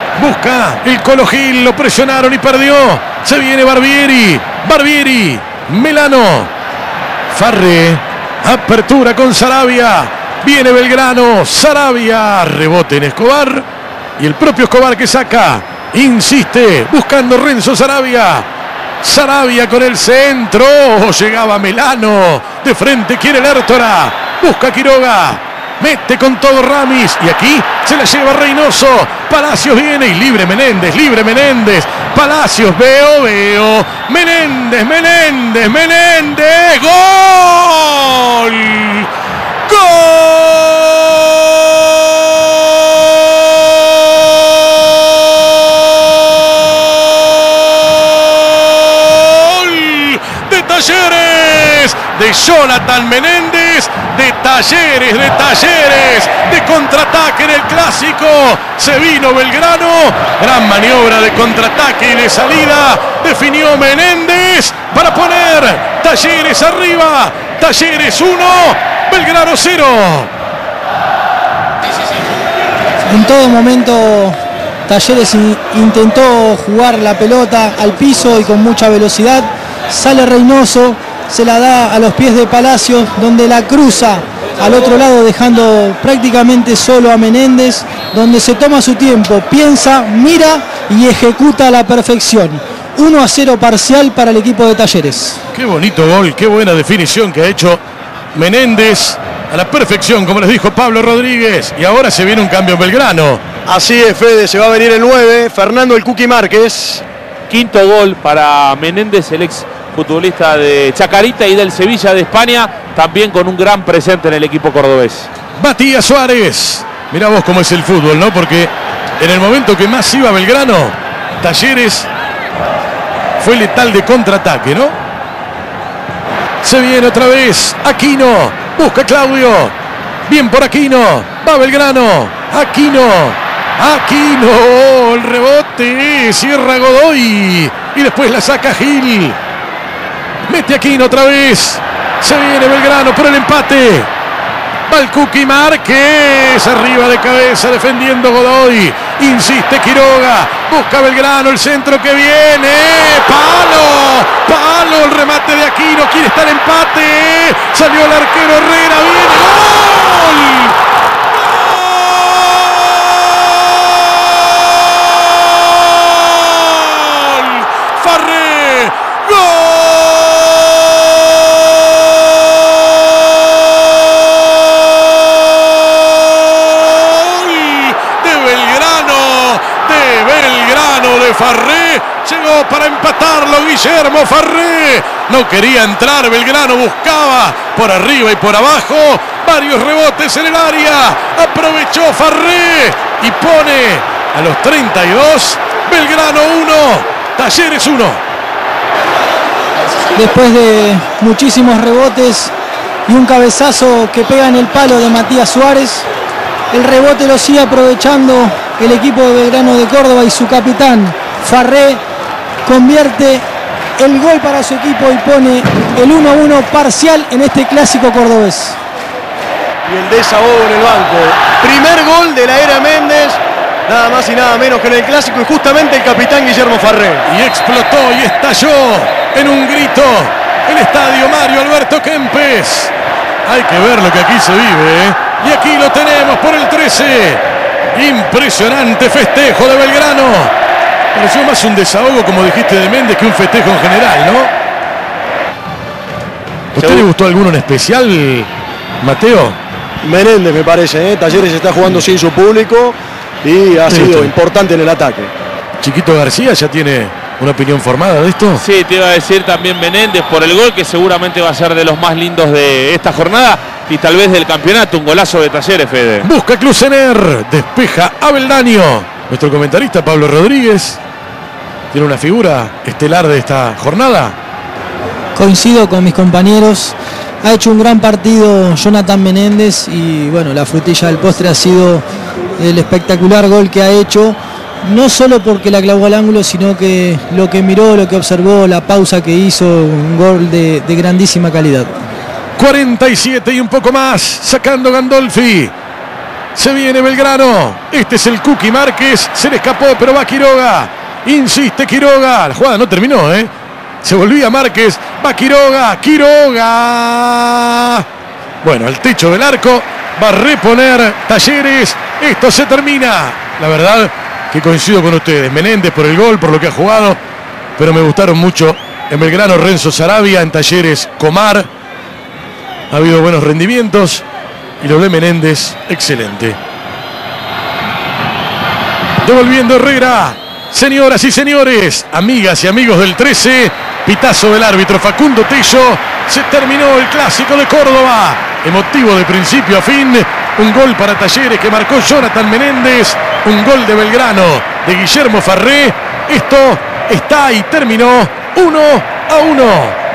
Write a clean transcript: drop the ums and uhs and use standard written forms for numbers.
Busca el Colo Gil, lo presionaron y perdió. Se viene Barbieri. Barbieri. Melano. Farré. Apertura con Sarabia. Viene Belgrano. Sarabia. Rebote en Escobar. Y el propio Escobar que saca. Insiste. Buscando Renzo Sarabia. Sarabia con el centro. Llegaba Melano. De frente quiere Lertora. Busca Quiroga. Mete con todo Ramis. Y aquí se la lleva Reynoso. Palacios viene y libre Menéndez. Libre Menéndez. Palacios. Veo. Menéndez. ¡Gol! De Talleres. De Jonathan Menéndez. De Talleres, de contraataque en el Clásico. Se vino Belgrano. Gran maniobra de contraataque y de salida. Definió Menéndez para poner Talleres arriba. Talleres 1, Belgrano 0. En todo momento Talleres intentó jugar la pelota al piso y con mucha velocidad. Sale Reynoso. Se la da a los pies de Palacios, donde la cruza al otro lado, dejando prácticamente solo a Menéndez, donde se toma su tiempo, piensa, mira y ejecuta a la perfección. 1-0 parcial para el equipo de Talleres. Qué bonito gol, qué buena definición que ha hecho Menéndez a la perfección, como les dijo Pablo Rodríguez. Y ahora se viene un cambio en Belgrano. Así es, Fede, se va a venir el 9, Fernando el Cuqui Márquez. Quinto gol para Menéndez, el ex futbolista de Chacarita y del Sevilla de España, también con un gran presente en el equipo cordobés. Matías Suárez. Mirá vos cómo es el fútbol, ¿no? Porque en el momento que más iba Belgrano, Talleres fue letal de contraataque, ¿no? Se viene otra vez Aquino. Busca Claudio. Bien por Aquino. Va Belgrano. Aquino. El rebote. Cierra Godoy. Y después la saca Gil. Mete Aquino otra vez. Se viene Belgrano por el empate. Va el Cuqui Márquez. Arriba de cabeza defendiendo Godoy. Insiste Quiroga. Busca Belgrano el centro que viene. Palo. El remate de Aquino. Quiere estar empate. Salió el arquero Herrera. Viene. ¡Gol! Farré llegó para empatarlo Guillermo Farré. No quería entrar Belgrano, buscaba por arriba y por abajo. Varios rebotes en el área. Aprovechó Farré y pone a los 32. Belgrano 1, Talleres 1. Después de muchísimos rebotes y un cabezazo que pega en el palo de Matías Suárez, el rebote lo sigue aprovechando el equipo de Belgrano de Córdoba y su capitán Farré convierte el gol para su equipo y pone el 1-1 parcial en este clásico cordobés. Y el desahogo en el banco. Primer gol de la era Méndez, nada más y nada menos que en el clásico, y justamente el capitán Guillermo Farré. Y explotó y estalló en un grito el estadio Mario Alberto Kempes. Hay que ver lo que aquí se vive, ¿eh? Y aquí lo tenemos por el 13. Impresionante festejo de Belgrano. Pareció más un desahogo, como dijiste, de Méndez, que un festejo en general, ¿no? ¿A usted le gustó alguno en especial, Mateo? Menéndez, me parece, ¿eh? Talleres está jugando sin su público y ha sido importante en el ataque. Chiquito García ya tiene una opinión formada de esto. Sí, te iba a decir también Menéndez por el gol, que seguramente va a ser de los más lindos de esta jornada y tal vez del campeonato. Un golazo de Talleres, Fede. Busca Klusener, despeja Abeldaño. Nuestro comentarista Pablo Rodríguez tiene una figura estelar de esta jornada. Coincido con mis compañeros. Ha hecho un gran partido Jonathan Menéndez y bueno, la frutilla del postre ha sido el espectacular gol que ha hecho. No solo porque la clavó al ángulo, sino que lo que miró, lo que observó, la pausa que hizo, un gol de grandísima calidad. 47 y un poco más, sacando Gandolfi. Se viene Belgrano. Este es el Cookie Márquez. Se le escapó, pero va Quiroga. Insiste Quiroga. La jugada no terminó, ¿eh? Se volvía Márquez. Va Quiroga. Quiroga. Bueno, al techo del arco. Va a reponer Talleres. Esto se termina. La verdad que coincido con ustedes. Menéndez por el gol, por lo que ha jugado. Pero me gustaron mucho. En Belgrano, Renzo Sarabia. En Talleres, Comar. Ha habido buenos rendimientos. Y lo de Menéndez, excelente. Devolviendo Herrera. Señoras y señores, amigas y amigos del 13, pitazo del árbitro Facundo Tello. Se terminó el clásico de Córdoba. Emotivo de principio a fin. Un gol para Talleres que marcó Jonathan Menéndez. Un gol de Belgrano de Guillermo Farré. Esto está y terminó 1-1.